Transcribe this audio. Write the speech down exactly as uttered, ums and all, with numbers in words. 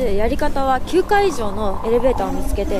ずやり方はきゅうかい以上のエレベーターを見つけて